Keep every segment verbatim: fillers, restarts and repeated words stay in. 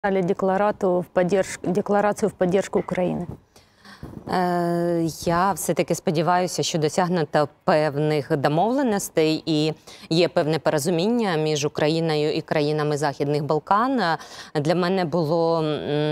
Декларацию в поддержку, декларацию в поддержку України? Я все-таки сподіваюся, що досягнуто певних домовленостей і є певне порозуміння між Україною і країнами Західних Балкан. Для мене було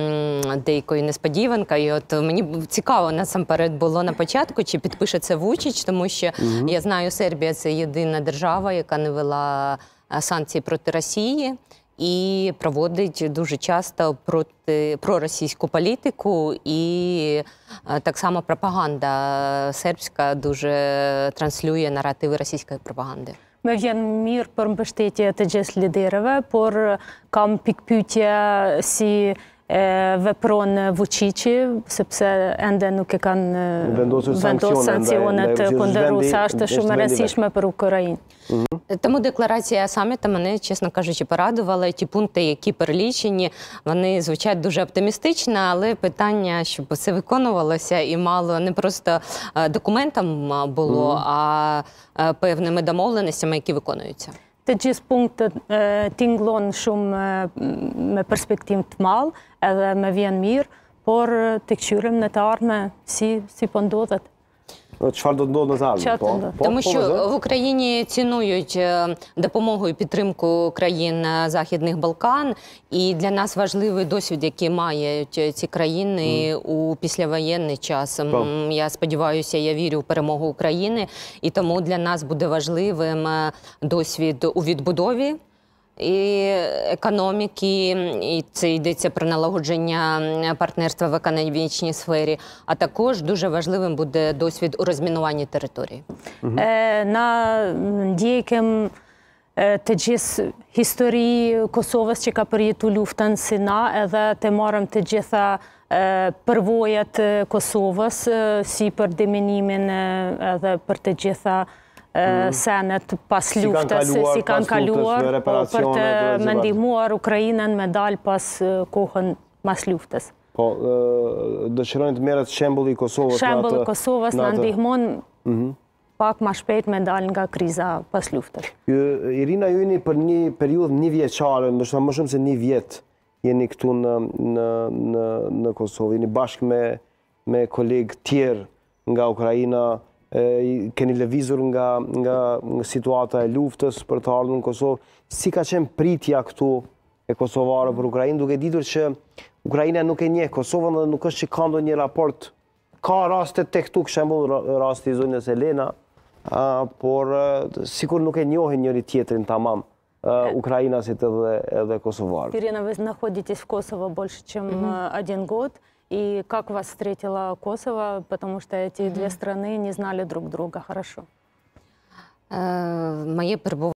деякою несподіванкою. От мені цікаво насамперед було на початку, чи підпише це Вучич, тому що угу. я знаю, Сербія – це єдина держава, яка не вела санкції проти Росії і проводить дуже часто проти проросійську політику, і так само пропаганда сербська дуже транслює наративи російської пропаганди. Me vjen mirë për mbështetje të gjithë liderëve, por kam pikpyetje si e, vepron Vučići, sepse ende nuk e kanë vendosur sanкціоnet kundër Rusë, është shumë e rëndësishme për Україну. Тому декларація саміту мене, чесно кажучи, порадувала. Ті пункти, які перелічені, вони звучать дуже оптимістично, але питання, щоб це виконувалося і мало не просто документом було, mm. а певними домовленостями, які виконуються. Të gjithë punktët tingëllon shumë me perspektivë të madh, edhe me vjen mirë, por të kthyrem në të ardhmen si si po ndodhet. Чого до до назад? Тому що в Україні цінують допомогу і підтримку країн Західних Балкан, і для нас важливий досвід, який мають ці країни mm. у післявоєнний час. Mm. Я сподіваюся, я вірю в перемогу України, і тому для нас буде важливим досвід у відбудові і економіки, і це йдеться про налагодження партнерства в економічній сфері, а також дуже важливим буде досвід у розмінуванні території. Угу. На ndjekim të gjithë histori Kosovës që ka përjetu luftën si na, edhe të marrëm të gjitha përvojat Kosovës, si për deminimin edhe për të gjitha senet pas luftës, si kanë kaluar, për të me ndihmuar Ukrainën me dalë pas kohën mas luftës. Po, dëshirojnë të merret shembulli i Kosovës? Shembulli i Kosovës na ndihmon pak ma shpejt me dalë nga kriza pas luftës. Irina, ju jeni për një periudhë një vjeçare, ndoshta më shumë se një vjet jeni këtu në në në në Kosovë, jeni bashkë me me kolegë tjerë nga Ukraina. Keni lëvizur nga nga situata e luftës për të ardhur në Kosovë. Si ka qenë pritja këtu e kosovarëve për Ukrainë, duke ditur që Ukraina nuk e njeh Kosovën dhe nuk është që ka ndonjë raport. Ka raste tek këtu, për shembull rasti i zonës Elena, por sikur nuk e njohin njëri tjetrin tamam. Украинцев edhe косоваров. Ирина, вы находитесь в Kosovo больше, чем один год. И как вас встретила Kosovo, потому что эти две страны не знали друг друга хорошо? Моє перебування